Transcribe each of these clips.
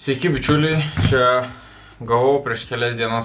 Sveiki bičiuliai, čia gavau prieš kelias dienas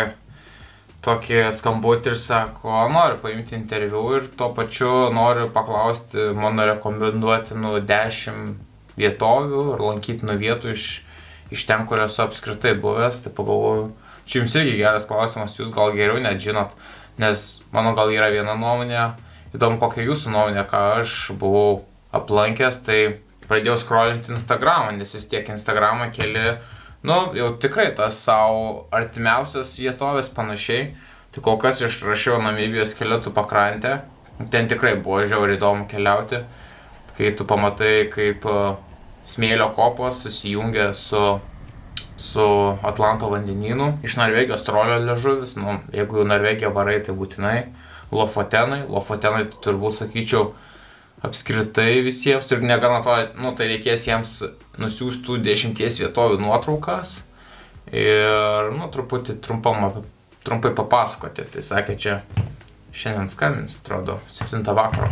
tokį skambutį ir sako, noriu paimti interviu ir tuo pačiu noriu paklausti mano rekomenduotinų 10 vietovių ir lankytinų vietų iš ten, kur esu apskritai buvęs. Tai pagalvoju, čia jums irgi geras klausimas, jūs gal geriau net žinot, nes mano gal yra viena nuomonė, įdomu kokia jūsų nuomonė, ką aš buvau aplankęs, tai pradėjau scrollinti Instagramą, nes vis tiek Instagramą keli, jau tikrai tas savo artimiausias vietovės panašiai. Tai kol kas išrašiau Namibijos Skeletų pakrantę, ten tikrai buvo žiauriai įdomu keliauti, kai tu pamatai, kaip smėlio kopos susijungia su Atlanto vandenynu. Iš Norvegijos trolio liežuvis, jeigu į Norvegiją varai, tai būtinai Lofotenai, tai turbūt sakyčiau, apskritai visiems ir negana to, tai reikės jiems nusiųstų 10 vietovių nuotraukas ir, truputį trumpai papasakoti. Tai sakė, čia šiandien skambins, atrodo, 7 vakaro.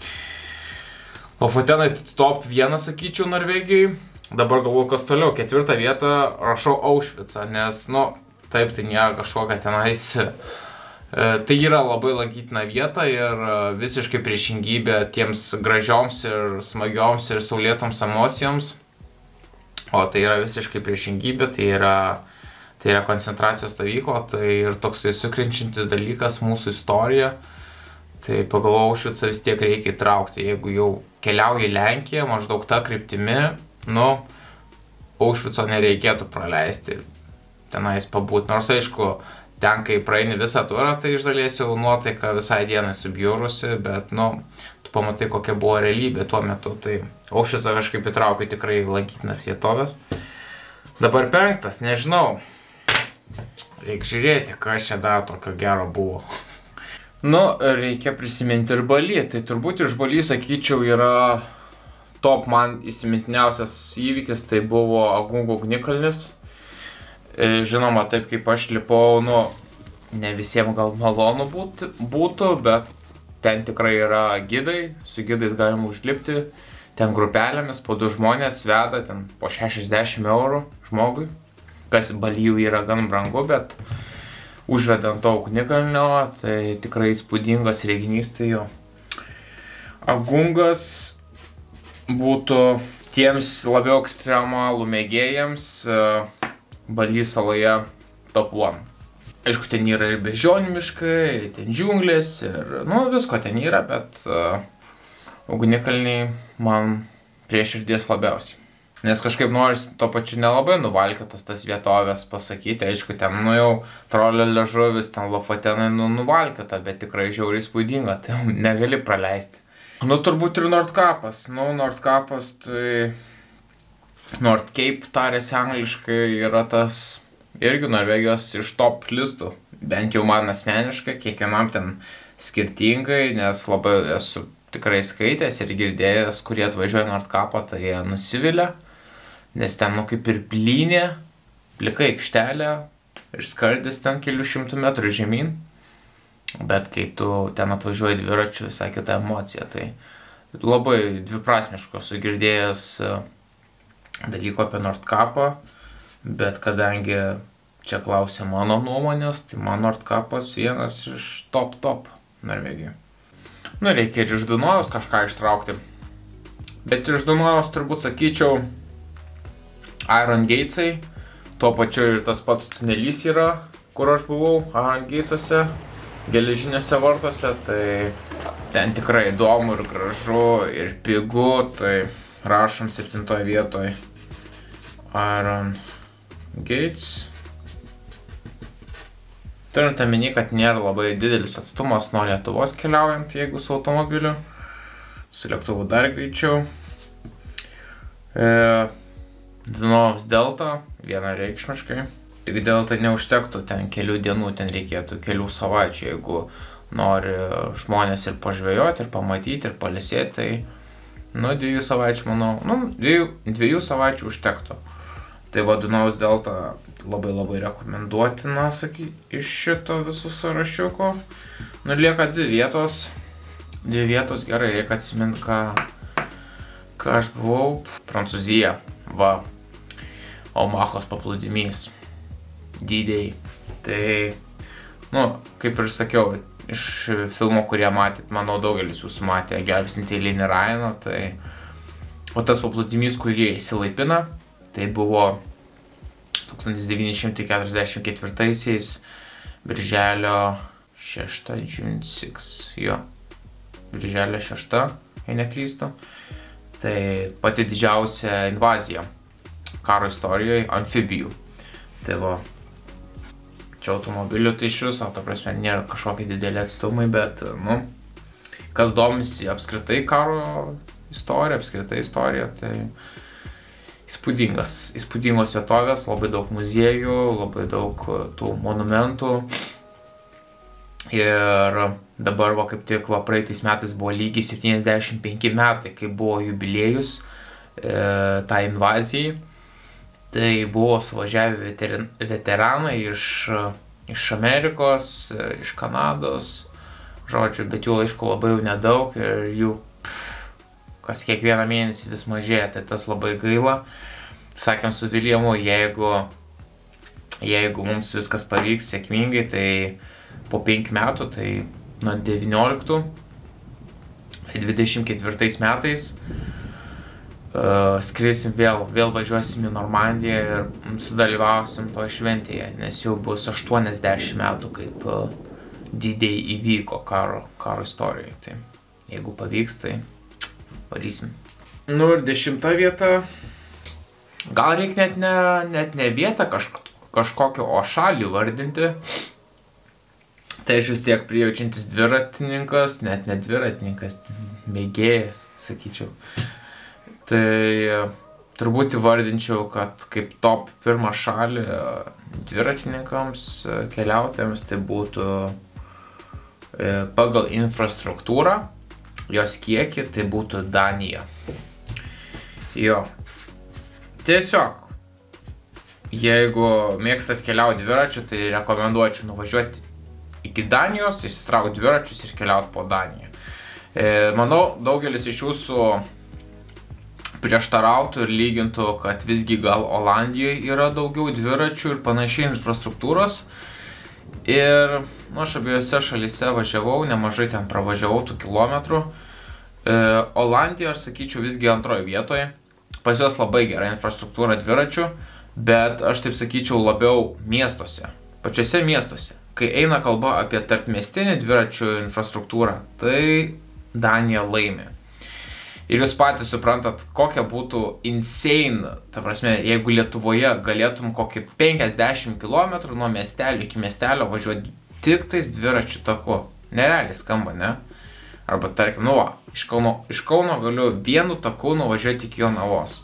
Lofotenai top 1, sakyčiau, Norvegijai. Dabar galvoju, kas toliau. 4 vietą rašau Aušvicą, nes, taip, tai nėra kažkokia tenais. Tai yra labai lankytina vieta ir visiškai priešingybė tiems gražioms ir smagioms ir saulėtoms emocijoms. O tai yra visiškai priešingybė, tai yra koncentracijos stovykla, tai ir toksai sukrenčiantis dalykas mūsų istorija. Tai pagalvojau, Aušvicą vis tiek reikia įtraukti. Jeigu jau keliauji į Lenkiją, maždaug tą kryptimi, Aušvico nereikėtų praleisti, tenais pabūt. Nors aišku, ten, kai praeini visą turą, tai iš dalies jau nuotaika visai dienai subjūrusi, bet, tu pamatai, kokia buvo realybė tuo metu. Tai Aušvicą kažkaip įtraukiu tikrai lankytinas vietovės. Dabar 5, nežinau. Reikia žiūrėti, kas čia dar tokio gero buvo. Reikia prisiminti ir Balį. Tai turbūt iš Balį, sakyčiau, yra top man įsimintiniausias įvykis, tai buvo Agungo ugnikalnis. Žinoma, taip kaip aš lipau, ne visiems gal malonu būtų, bet ten tikrai yra gidai, su gidais galima užlipti, ten grupelėmis po 2 žmonės veda, ten po 60 eurų žmogui, kas Balyje yra gan brangu, bet užvedant to ugnikalnio, tai tikrai įspūdingas reginys, tai jo. Agungas būtų tiems labiau ekstremalų mėgėjams, Baly saloje top 1. Aišku, ten yra ir beždžionių miškai, ten džiunglės ir, visko ten yra, bet ugnikalniai man prie širdies labiausiai. Nes kažkaip norisi to pačiu nelabai nuvalkiotas tas vietovės pasakyti. Aišku, ten, jau trolio liežuvis, ten Lofotenai, nuvalkiota, bet tikrai žiauriai įspūdinga, tai negali praleisti. Turbūt ir Nordkapas. Nordkapas, tai Nord Cape tarėsi angliškai, yra tas irgi Norvegijos iš top listų. Bent jau man asmeniškai, kiekvienam ten skirtingai, nes labai esu tikrai skaitęs ir girdėjęs, kurie atvažiuoja Nordkapą, tai jie nusivilia. Nes ten kaip ir plynė, plika aikštelė ir skardis ten kelių šimtų metrų žemyn. Bet kai tu ten atvažiuoji dviračiu, visai kita emocija. Tai labai dviprasmiško esu girdėjęs dalyko apie Nordkapą, bet kadangi čia klausė mano nuomonės, tai man Nordkapas vienas iš top Norvegijai. Reikia ir iš Dunojaus kažką ištraukti. Bet iš Dunojaus turbūt sakyčiau Iron Gatesai, tuo pačiu ir tas pats tunelys yra, kur aš buvau, Iron Gatesuose, geležinėse vartuose, tai ten tikrai įdomu ir gražu ir pigu, tai rašom 7 vietoj Iron Gates. Turint omeny, kad nėra labai didelis atstumas nuo Lietuvos keliaujant, jeigu su automobiliu. Su lėktuvu dar greičiau. Dunojaus delta, vienareikšmiškai. Tik delta neužtektų ten kelių dienų, ten reikėtų kelių savaičių, jeigu nori žmonės ir pažvejoti, ir pamatyti, ir palesėti, tai 2 savaičių, manau, 2 savaičių užtektų. Tai Dunojaus delta labai rekomenduotina, iš šito visų sąrašiuko. Lieka 2 vietos. 2 vietos, gerai, reikia atsiminti, ką aš buvau. Prancūzija, va. Omahos paplūdimys. D-Day. Tai, kaip ir sakiau, iš filmo, kurie matėt, manau, daugelis jūsų matė Gelbstinti eilinį Ryaną, tai o tas paplūdimys, kurį įsilaipina, tai buvo 1944-aisiais Birželio 6, June 6, Birželio 6, jei neklystu. Tai pati didžiausia invazija karo istorijoje amfibijų. Tai čia automobilių tai iš viso, ta prasme, nėra kažkokie dideli atstumai, bet, kas domisi apskritai karo istorija, tai įspūdingos vietovės, labai daug muziejų, labai daug tų monumentų. Ir dabar, kaip tik, praeitais metais buvo lygiai 75 metai, kai buvo jubiliejus tai invazijai. Tai buvo suvažiavę veteranai iš Amerikos, iš Kanados, žodžiu, bet jų aišku labai jau nedaug ir jų kas kiekvieną mėnesį vis mažėja, tai tas labai gaila. Sakėm su Viljamu, jeigu mums viskas pavyks sėkmingai, tai po 5 metų, tai nuo 19, 24 metais skrisim vėl važiuosim į Normandiją ir sudalyvausim to šventėje, nes jau bus 80 metų, kaip D-Day įvyko karo istorijoje. Tai jeigu pavyks, tai varysim. Ir 10 vieta, gal reikia net ne vietą kažkokio, o šalį vardinti. Tai aš vis tiek prijaučiantis dviratininkas, net ne dviratininkas, mėgėjas, sakyčiau. Tai turbūt įvardinčiau, kad kaip top pirmą šalį dviratininkams, keliautojams, tai būtų pagal infrastruktūrą, jos kiekį, tai būtų Danija. Tiesiog, jeigu mėgstat keliauti dviračiu, tai rekomenduočiau nuvažiuoti iki Danijos, išsitraukti dviračius ir keliauti po Daniją. Manau, daugelis iš jūsų prieštarautų ir lygintų, kad visgi gal Olandijoje yra daugiau dviračių ir panašiai infrastruktūros. Ir aš abiejose šalyse važiavau, nemažai ten pravažiavau tų kilometrų. Olandijoje, aš sakyčiau, visgi antroje vietoje. Pas juos labai gera infrastruktūra dviračių, bet aš taip sakyčiau labiau miestuose, pačiose miestuose. Kai eina kalba apie tarpmiestinį dviračių infrastruktūrą, tai Danija laimi. Ir jūs patys suprantat, kokia būtų insane, ta prasme, jeigu Lietuvoje galėtum kokį 50 km nuo miestelio iki miestelio važiuoti tik tais dviračių taku. Nerealiai skamba, ne? Arba tarkim, iš Kauno galiu vienu taku nuvažiuoti iki Jonavos.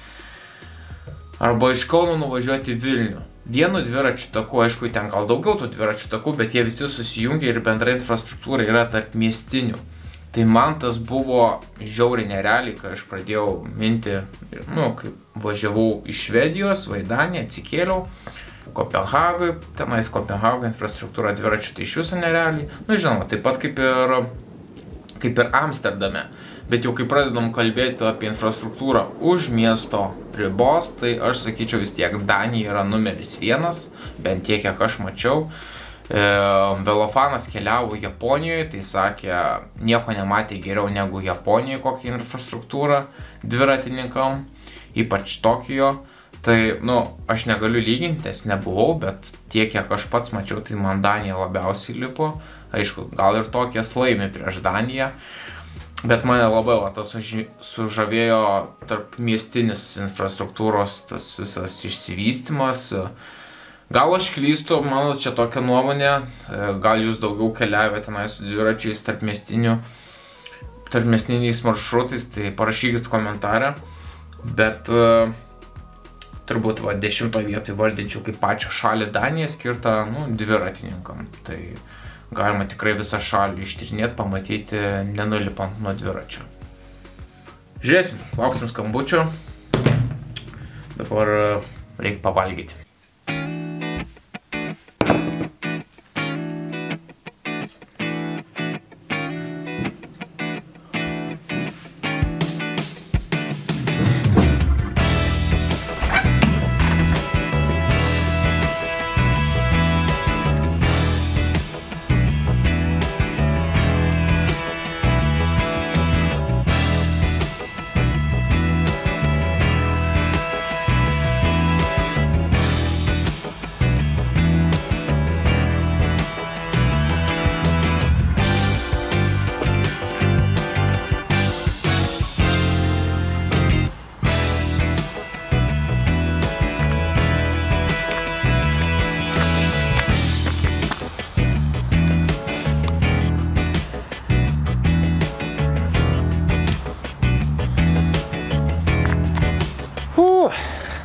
Arba iš Kauno nuvažiuoti Vilnių. Vienu dviračių taku, aišku, ten gal daugiau tų dviračių takų, bet jie visi susijungia ir bendra infrastruktūra yra tarp miestinių. Tai man tas buvo žiauriai nerealiai, kai aš pradėjau minti, kai važiavau iš Švedijos, Daniją, atsikėliau, Kopenhagai, tenais Kopenhago infrastruktūra dviračių tai iš viso nerealiai. Žinoma, taip pat kaip ir Amsterdame. Bet jau kai pradedam kalbėti apie infrastruktūrą už miesto ribos, tai aš sakyčiau vis tiek Danija yra numeris 1, bent tiek, kiek aš mačiau. Velofanas keliavo Japonijoje, tai sakė, nieko nematė geriau negu Japonijoje kokią infrastruktūrą dviratininkam, ypač Tokijo. Tai, aš negaliu lyginti, nes nebuvau, bet tiek, kiek aš pats mačiau, tai man Danija labiausiai lipo. Aišku, gal ir Tokijas laimi prieš Daniją, bet mane labai tas sužavėjo tarp miestinis infrastruktūros, tas visas išsivystymas. Gal aš klystu, mano čia tokia nuomonė, gal jūs daugiau keliavę tenai su dviračiais tarpmiestiniais maršrutais, tai parašykit komentarę. Bet turbūt 10 vietoj vardinčiau kaip pačią šalį Daniją skirtą dviratininkam. Tai galima tikrai visą šalį ištyrinėti, pamatyti, nenulipant nuo dviračio. Žiūrėsim, lauksim skambučio. Dabar reikia pavalgyti.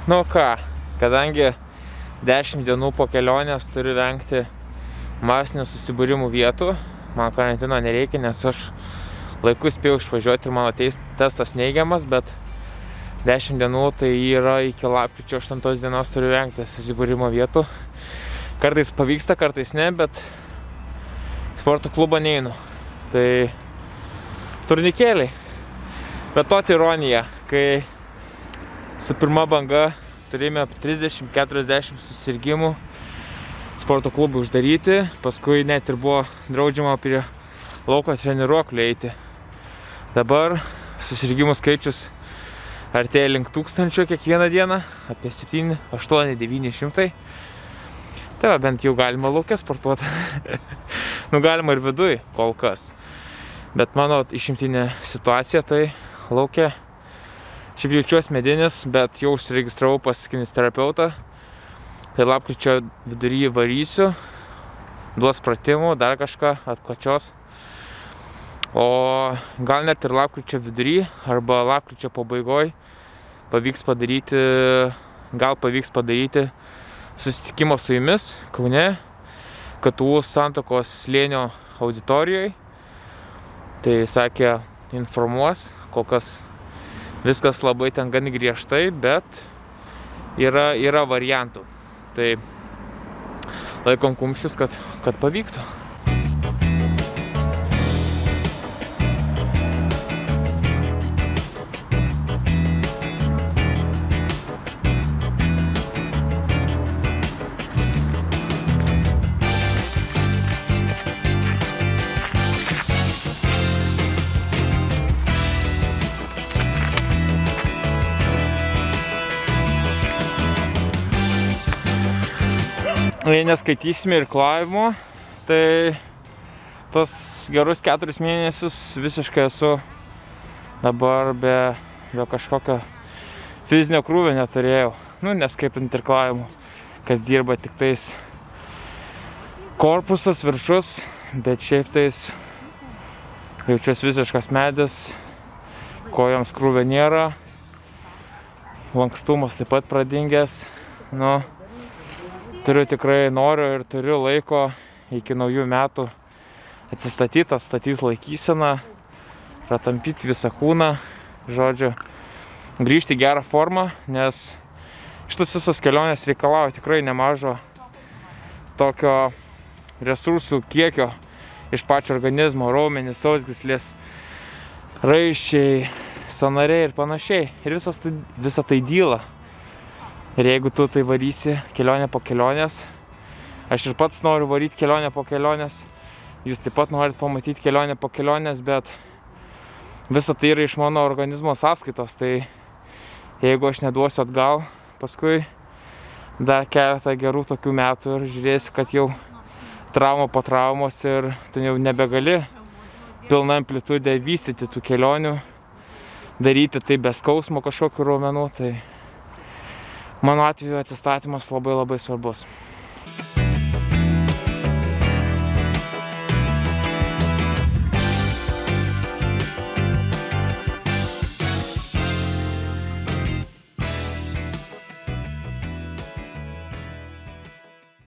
Nu ką, kadangi 10 dienų po kelionės turiu vengti masinių susibūrimų vietų, man karantino nereikia, nes aš laiku spėjau išvažiuoti ir mano testas neigiamas, bet 10 dienų tai yra iki lapkričio 8 dienos turiu vengti susibūrimo vietų. Kartais pavyksta, kartais ne, bet sporto klubą neinu. Tai turnikėliai. Bet to ironija, kai su pirma banga turėjome 30-40 susirgimų, sporto klubai uždaryti, paskui net ir buvo draudžiama prie lauko treniruoklių eiti. Dabar susirgimų skaičius artėja link 1000 kiekvieną dieną, apie 7, 8, 900. Tai va, bent jau galima lauke sportuoti. Nu, galima ir viduj kol kas. Bet mano išimtinė situacija tai lauke. Šiaip jaučiuosi medinis, bet jau užsiregistravau pas kineziterapeutą. Tai lapkričio vidury varysiu, duos pratimų, dar kažką atkočios. O gal net ir lapkričio vidury arba lapkričio pabaigoj pavyks padaryti susitikimą su jumis Kaune, KTU Santakos slėnio auditorijoj. Tai sakė, informuos, kol kas viskas labai ten gan griežtai, bet yra variantų. Tai laikom kumščius, kad pavyktų. Jei neskaitysime irklavimo, tai tos gerus 4 mėnesius visiškai esu dabar be kažkokio fizinio krūvio neturėjau. Nu, neskaitant irklavimo, kas dirba tik tais korpusas, viršus, bet šiaip tais jaučiuosi visiškas medis, kojoms krūvio nėra, lankstumas taip pat pradingęs. Nu, noriu ir turiu laiko iki naujų metų atstatyti laikyseną, pratampyti visą kūną, žodžiu, grįžti į gerą formą, nes šitas visas kelionės reikalauja tikrai nemažo tokio resursų kiekio iš pačio organizmo, raumenys, sausgyslės, raiščiai, sąnariai ir panašiai. Ir visa tai dyla. Ir jeigu tu tai varysi kelionę po kelionės, aš ir pats noriu varyti kelionę po kelionės, jūs taip pat norit pamatyti kelionę po kelionės, bet visa tai yra iš mano organizmo sąskaitos, tai jeigu aš neduosiu atgal, paskui dar keletą gerų tokių metų ir žiūrėsi, kad jau trauma po traumos ir tu jau nebegali pilna amplitudė vystyti tų kelionių, daryti tai be skausmo kažkokių raumenų, tai mano atveju atsistatymas labai svarbus.